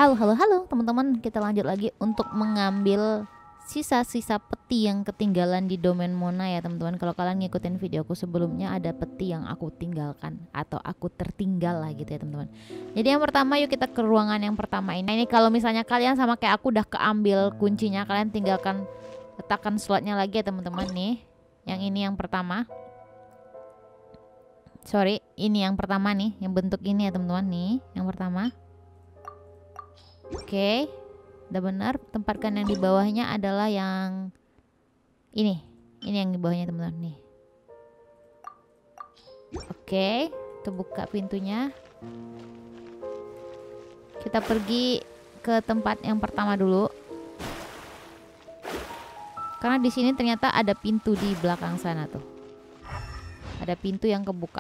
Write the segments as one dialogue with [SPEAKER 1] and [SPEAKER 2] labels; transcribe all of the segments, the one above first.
[SPEAKER 1] Halo teman-teman, kita lanjut lagi untuk mengambil sisa-sisa peti yang ketinggalan di domain Mona ya teman-teman. Kalau kalian ngikutin videoku sebelumnya, ada peti yang aku tinggalkan atau aku tertinggal lah gitu ya teman-teman. Jadi yang pertama, yuk kita ke ruangan yang pertama ini. Nah, ini kalau misalnya kalian sama kayak aku udah keambil kuncinya, kalian tinggalkan letakkan slotnya lagi ya teman-teman nih. Yang ini yang pertama. Sorry, ini yang pertama nih, yang bentuk ini ya teman-teman nih, yang pertama. Oke, udah benar. Tempatkan yang di bawahnya adalah yang ini yang di bawahnya teman-teman nih. Oke, kita buka pintunya. Kita pergi ke tempat yang pertama dulu. Karena di sini ternyata ada pintu di belakang sana tuh. Ada pintu yang kebuka.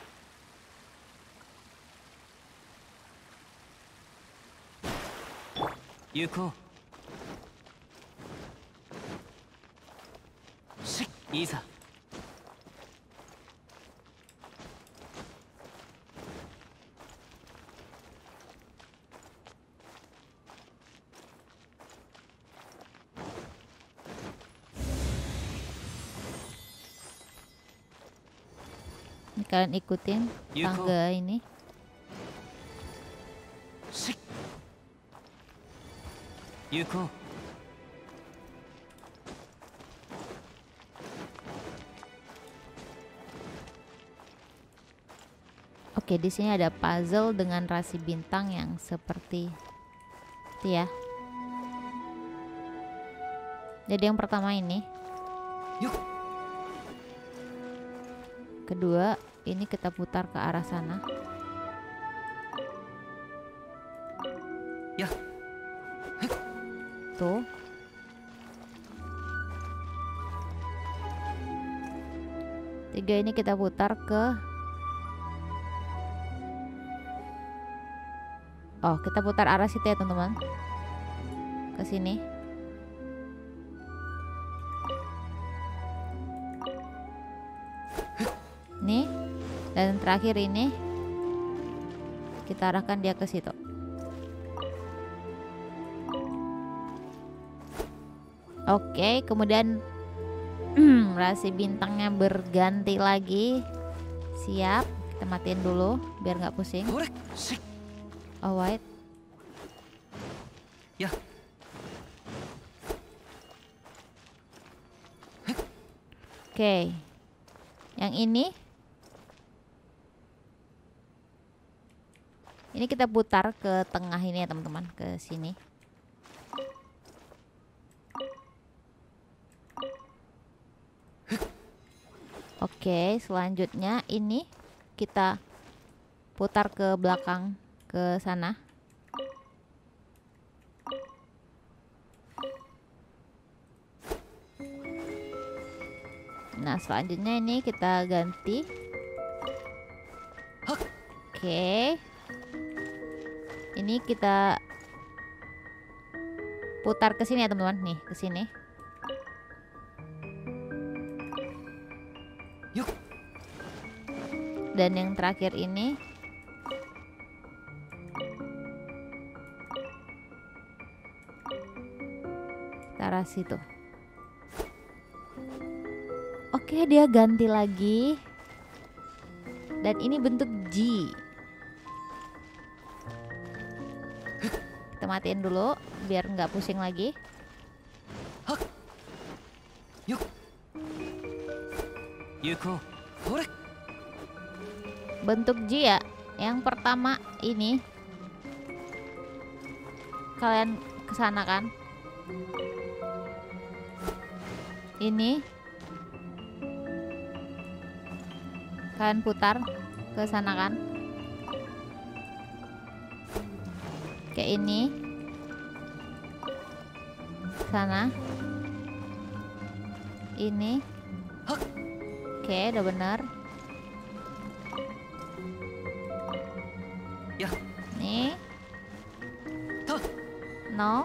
[SPEAKER 2] Yuko. Shik, Iza.
[SPEAKER 1] Ini kalian ikutin tangga ini.
[SPEAKER 2] Shik. Yuko.
[SPEAKER 1] Oke, di sini ada puzzle dengan rasi bintang yang seperti itu ya. Jadi yang pertama ini.
[SPEAKER 2] Yuk.
[SPEAKER 1] Kedua, ini kita putar ke arah sana.
[SPEAKER 2] Ya.
[SPEAKER 1] Tuh. Tiga ini kita putar ke. Oh, kita putar arah situ ya teman-teman. Ke sini. Nih. Dan terakhir ini kita arahkan dia ke situ. Oke, kemudian rasi bintangnya berganti lagi. Siap, kita matiin dulu biar nggak pusing. Oh wait.
[SPEAKER 2] Ya.
[SPEAKER 1] Oke. Yang ini kita putar ke tengah ini ya teman-teman, ke sini. Oke, selanjutnya ini kita putar ke belakang, ke sana. Nah, selanjutnya ini kita ganti. Oke. Ini kita putar ke sini ya teman-teman, nih ke sini.
[SPEAKER 2] Yuk.
[SPEAKER 1] Dan yang terakhir ini ke arah situ. Oke, dia ganti lagi. Dan ini bentuk G. Kita matiin dulu biar nggak pusing lagi.
[SPEAKER 2] Yuk. Yuko. Hore.
[SPEAKER 1] Bentuk G ya. Yang pertama ini kalian kesana kan? Ini kalian putar ke sana kan? Kayak ini. Sana. Ini. Oke, udah benar.
[SPEAKER 2] Ya.
[SPEAKER 1] Nih. No.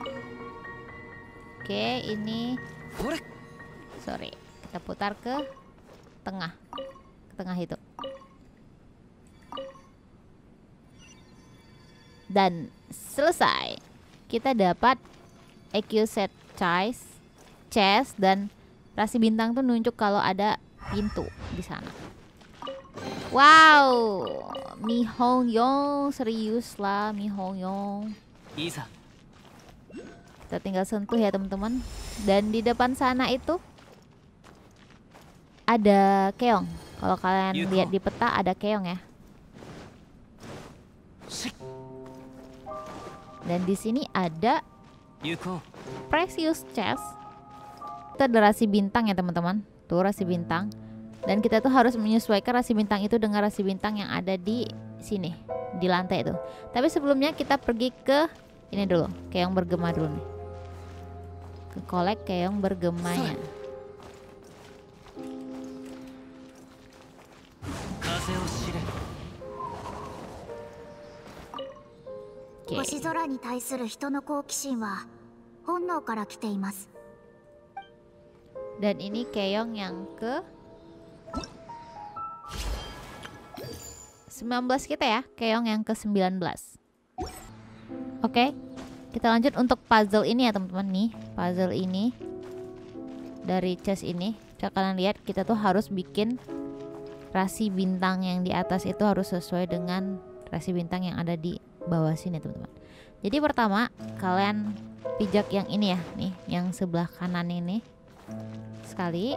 [SPEAKER 1] Oke, ini. Sorry, kita putar ke tengah. Ke tengah itu. Dan selesai. Kita dapat EQ set chest dan rasi bintang tuh nunjuk kalau ada pintu di sana. Wow, Mi Hong Yong, serius lah Mi Hong Yong.
[SPEAKER 2] いざ
[SPEAKER 1] Kita tinggal sentuh ya teman-teman. Dan di depan sana itu ada keong. Kalau kalian
[SPEAKER 2] Yuko.
[SPEAKER 1] lihat di peta ada keong ya.
[SPEAKER 2] しっ
[SPEAKER 1] Dan di sini ada
[SPEAKER 2] 行こ
[SPEAKER 1] precious chest. Itu ada rasi bintang ya teman-teman. Tuh rasi bintang. Dan kita tuh harus menyesuaikan rasi bintang itu dengan rasi bintang yang ada di sini, di lantai itu. Tapi sebelumnya kita pergi ke ini dulu, keong bergema dulu nih. Ke kolek keong bergemanya.
[SPEAKER 2] う風を知れ
[SPEAKER 1] Oke.
[SPEAKER 3] 星空に対する人の好奇心は本能から来ています。
[SPEAKER 1] Dan ini keong yang ke 19 kita ya, keong yang ke 19. Oke, kita lanjut untuk puzzle ini ya teman-teman nih. Puzzle ini dari chest ini, bisa kalian lihat kita tuh harus bikin rasi bintang yang di atas itu harus sesuai dengan rasi bintang yang ada di bawah sini teman-teman. Jadi pertama kalian pijak yang ini ya, nih yang sebelah kanan ini sekali.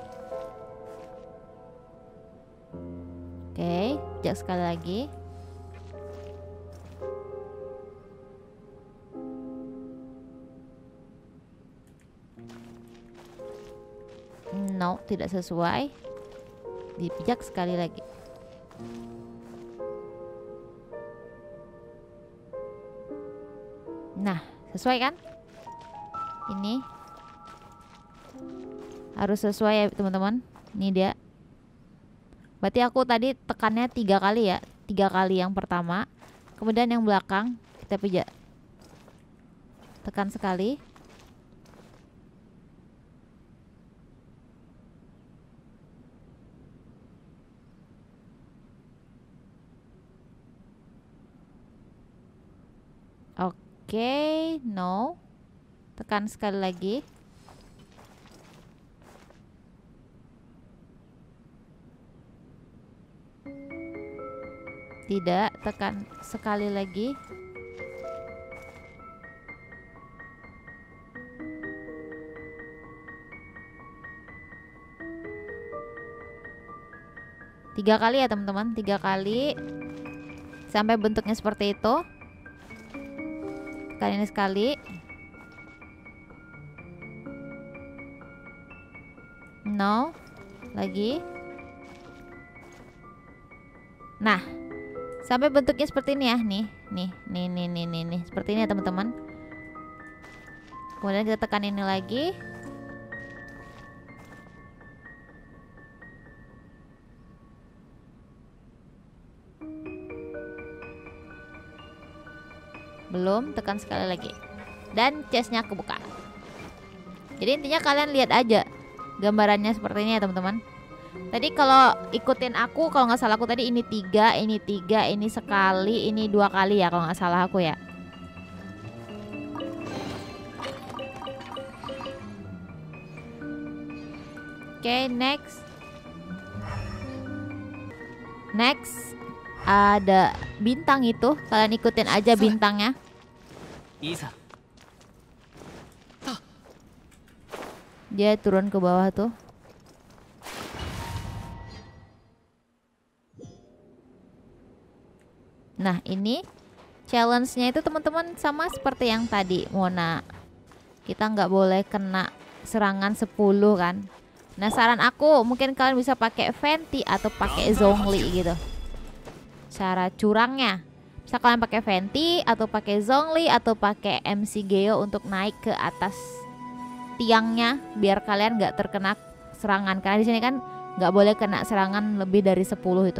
[SPEAKER 1] Oke, pijak sekali lagi. No, tidak sesuai. Dipijak sekali lagi. Nah, sesuai kan? Ini harus sesuai ya teman-teman. Ini dia. Berarti aku tadi tekannya 3 kali ya. 3 kali yang pertama. Kemudian yang belakang kita pijak. Tekan sekali. Oke, no. Tekan sekali lagi. Tidak, tekan sekali lagi. Tiga kali ya teman-teman, 3 kali sampai bentuknya seperti itu. Tekan ini sekali. No, lagi. Nah, sampai bentuknya seperti ini ya, nih, seperti ini ya teman-teman. Kemudian kita tekan ini lagi. Belum, tekan sekali lagi. Dan chestnya kebuka. Jadi intinya kalian lihat aja gambarannya seperti ini ya teman-teman. Tadi kalau ikutin aku, kalau nggak salah aku tadi ini 3, ini sekali, ini 2 kali ya kalau nggak salah aku ya. Oke, next. Ada bintang itu, kalian ikutin aja bintangnya.
[SPEAKER 2] いざ
[SPEAKER 1] Dia turun ke bawah tuh. Nah, ini challenge-nya itu teman-teman sama seperti yang tadi, Mona. Kita nggak boleh kena serangan 10 kan. Nah, saran aku mungkin kalian bisa pakai Venti atau pakai Zhongli gitu. Cara curangnya, bisa kalian pakai Venti atau pakai Zhongli atau pakai MC Geo untuk naik ke atas tiangnya biar kalian nggak terkena serangan. Karena di sini kan nggak boleh kena serangan lebih dari 10 itu.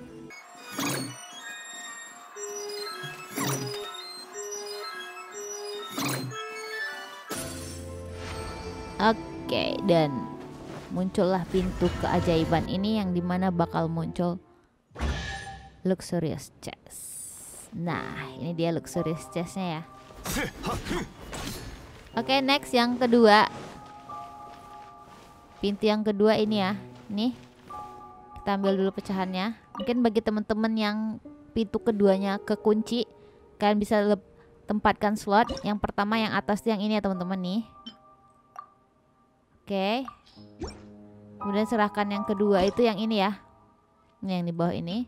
[SPEAKER 1] Oke, dan muncullah pintu keajaiban ini yang dimana bakal muncul luxurious chest. Nah, ini dia luxurious chestnya ya. Oke, next yang kedua. Pintu yang kedua ini ya. Nih, kita ambil dulu pecahannya. Mungkin bagi teman-teman yang pintu keduanya kekunci, kalian bisa tempatkan slot. Yang pertama yang atas yang ini ya teman-teman nih. Oke. Kemudian serahkan yang kedua itu yang ini ya. Ini yang di bawah ini.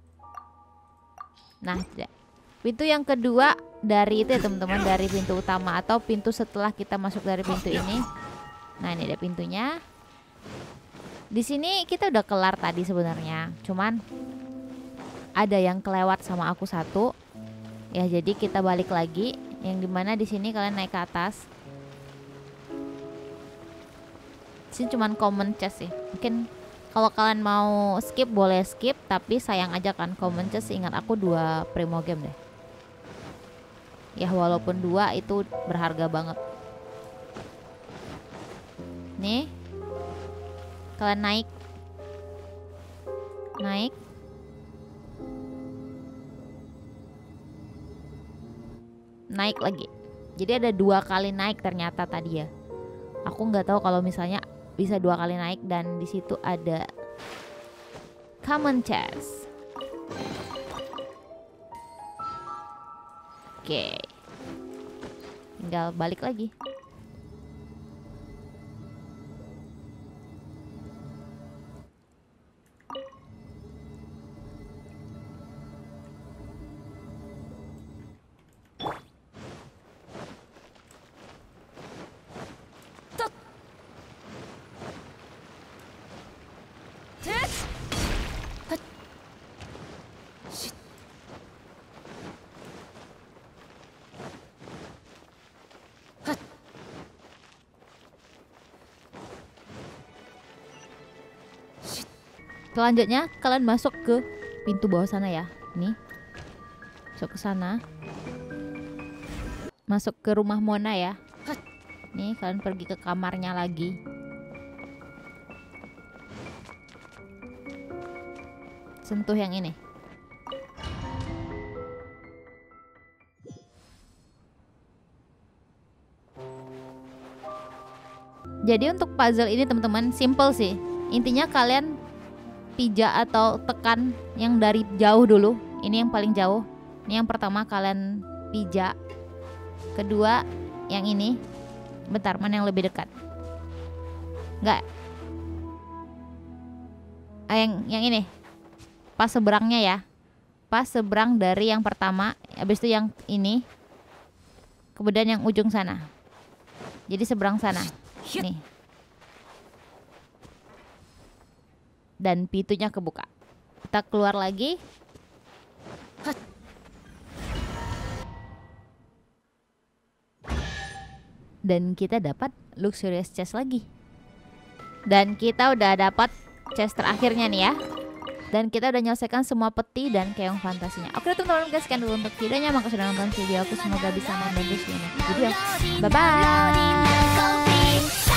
[SPEAKER 1] Nah, pintu yang kedua dari itu ya teman-teman, dari pintu utama atau pintu setelah kita masuk dari pintu ini. Nah, ini ada pintunya. Di sini kita udah kelar tadi sebenarnya. Cuman ada yang kelewat sama aku satu. Ya, jadi kita balik lagi. Yang dimana di sini kalian naik ke atas. Di sini cuman common chest sih. Mungkin kalau kalian mau skip boleh skip, tapi sayang aja kan common chest. Ingat aku 2 primo game deh. Ya walaupun 2 itu berharga banget. Nih, kalian naik, naik lagi. Jadi ada 2 kali naik ternyata tadi ya. Aku nggak tahu kalau misalnya bisa 2 kali naik, dan di situ ada common chest. Oke, tinggal balik lagi. Selanjutnya kalian masuk ke pintu bawah sana ya. Nih, masuk ke sana, masuk ke rumah Mona ya. Nih, kalian pergi ke kamarnya lagi. Sentuh yang ini. Jadi untuk puzzle ini teman-teman simple sih. Intinya kalian pijak atau tekan yang dari jauh dulu. Ini yang paling jauh. Ini yang pertama kalian pijak. Kedua yang ini. Bentar, mana yang lebih dekat? Enggak. Yang ini. Pas seberangnya ya. Pas seberang dari yang pertama. Habis itu yang ini. Kemudian yang ujung sana. Jadi seberang sana. Nih. Dan pintunya kebuka. Kita keluar lagi. Dan kita dapat luxurious chest lagi. Dan kita udah dapat chest terakhirnya nih ya. Dan kita udah menyelesaikan semua peti dan keong fantasinya. Oke teman-teman, guys, sekian dulu untuk videonya. Makasih sudah nonton video aku. Semoga bisa membantu video. Bye bye.